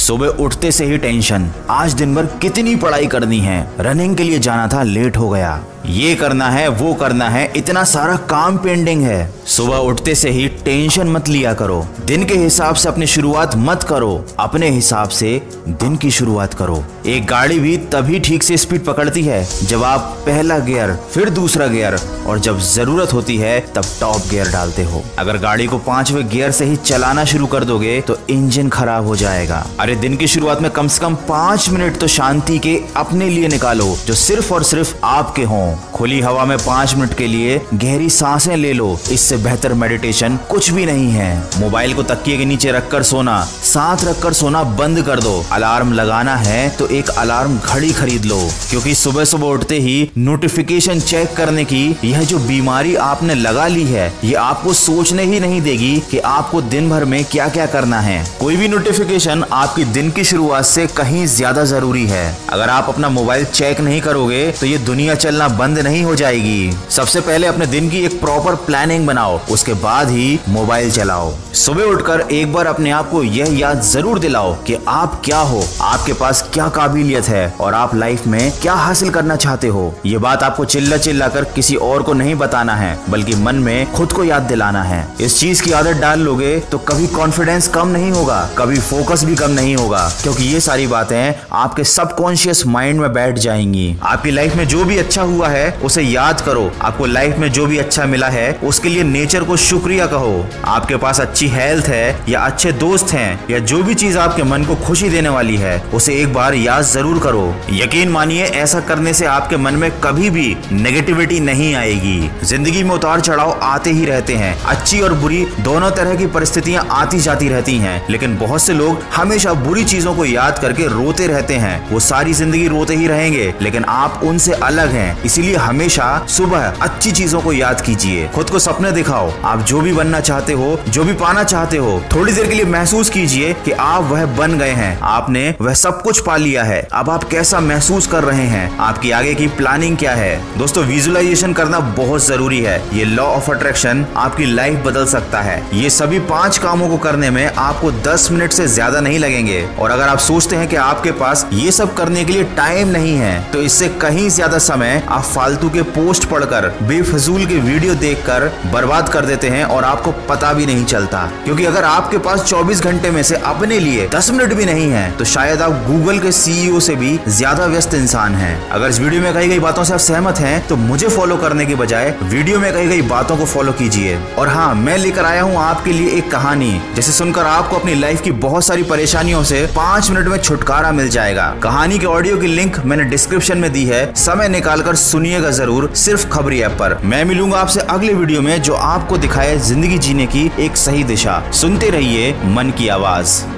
सुबह उठते से ही टेंशन, आज दिन भर कितनी पढ़ाई करनी है, रनिंग के लिए जाना था लेट हो गया, ये करना है वो करना है, इतना सारा काम पेंडिंग है। सुबह उठते से ही टेंशन मत लिया करो, दिन के हिसाब से अपनी शुरुआत मत करो, अपने हिसाब से दिन की शुरुआत करो। एक गाड़ी भी तभी ठीक से स्पीड पकड़ती है जब आप पहला गियर, फिर दूसरा गियर और जब जरूरत होती है तब टॉप गियर डालते हो। अगर गाड़ी को 5वें गियर से ही चलाना शुरू कर दोगे तो इंजन खराब हो जाएगा। अरे दिन की शुरुआत में कम से कम 5 मिनट तो शांति के अपने लिए निकालो, जो सिर्फ और सिर्फ आपके हों। खुली हवा में 5 मिनट के लिए गहरी सांसें ले लो, इससे बेहतर मेडिटेशन कुछ भी नहीं है। मोबाइल को तकिए के नीचे रखकर सोना, साथ रखकर सोना बंद कर दो। अलार्म लगाना है तो एक अलार्म घड़ी खरीद लो, क्योंकि सुबह सुबह उठते ही नोटिफिकेशन चेक करने की यह जो बीमारी आपने लगा ली है, ये आपको सोचने ही नहीं देगी कि आपको दिन भर में क्या क्या करना है। कोई भी नोटिफिकेशन आपकी दिन की शुरुआत से कहीं ज्यादा जरूरी है। अगर आप अपना मोबाइल चेक नहीं करोगे तो ये दुनिया चलना बंद नहीं हो जाएगी। सबसे पहले अपने दिन की एक प्रॉपर प्लानिंग बनाओ, उसके बाद ही मोबाइल चलाओ। सुबह उठकर एक बार अपने आप को यह याद जरूर दिलाओ कि आप क्या हो, आपके पास क्या काबिलियत है और आप लाइफ में क्या हासिल करना चाहते हो। ये बात आपको चिल्ला चिल्ला कर किसी और को नहीं बताना है, बल्कि मन में खुद को याद दिलाना है। इस चीज की आदत डाल लोगे तो कभी कॉन्फिडेंस कम नहीं होगा, कभी फोकस भी कम नहीं होगा, क्योंकि ये सारी बातें आपके सबकॉन्शियस माइंड में बैठ जाएंगी। आपकी लाइफ में जो भी अच्छा हुआ है उसे याद करो। आपको लाइफ में जो भी अच्छा मिला है उसके लिए नेचर को शुक्रिया कहो। आपके पास अच्छी हेल्थ है या अच्छे दोस्त हैं या जो भी चीज आपके मन को खुशी देने वाली है, उसे एक बार याद जरूर करो। यकीन मानिए, ऐसा करने से आपके मन में कभी भी नेगेटिविटी नहीं आएगी। जिंदगी में उतार चढ़ाव आते ही रहते हैं, अच्छी और बुरी दोनों तरह की परिस्थितियां आती जाती रहती हैं, लेकिन बहुत से लोग हमेशा बुरी चीजों को याद करके रोते रहते हैं। वो सारी जिंदगी रोते ही रहेंगे, लेकिन आप उनसे अलग हैं। इसीलिए हमेशा सुबह अच्छी चीजों को याद कीजिए, खुद को सपने दिखाओ। आप जो भी बनना चाहते हो, जो भी पाना चाहते हो, थोड़ी देर के लिए महसूस कीजिए कि आप वह बन गए हैं, आपने वह सब कुछ पा लिया है। अब आप कैसा महसूस कर रहे हैं, आपकी आगे की प्लानिंग क्या है। दोस्तों, विजुअलाइजेशन करना बहुत जरूरी है। ये लॉ ऑफ अट्रैक्शन आपकी लाइफ बदल सकता है। ये सभी 5 कामों को करने में आपको 10 मिनट से ज्यादा नहीं लगेंगे। और अगर आप सोचते हैं कि आपके पास ये सब करने के लिए टाइम नहीं है, तो इससे कहीं ज्यादा समय आप फालतू के पोस्ट पढ़कर, बेफजूल के वीडियो देखकर बर्बाद कर देते हैं और आपको पता भी नहीं चलता। क्योंकि अगर आपके पास 24 घंटे में से अपने लिए 10 मिनट भी नहीं है, तो शायद आप गूगल के CEO से भी ज्यादा व्यस्त इंसान हैं। अगर इस वीडियो में कही गई बातों से आप सहमत हैं तो मुझे फॉलो करने के बजाय वीडियो में कही गई बातों को फॉलो कीजिए। और हाँ, मैं लेकर आया हूँ आपके लिए एक कहानी, जिसे सुनकर आपको अपनी लाइफ की बहुत सारी परेशानियों से 5 मिनट में छुटकारा मिल जाएगा। कहानी के ऑडियो की लिंक मैंने डिस्क्रिप्शन में दी है, समय निकालकर सुनिएगा जरूर, सिर्फ खबरी ऐप पर। मैं मिलूंगा आपसे अगले वीडियो में, जो आपको दिखाए जिंदगी जीने की एक सही दिशा। सुनते रहिए मन की आवाज।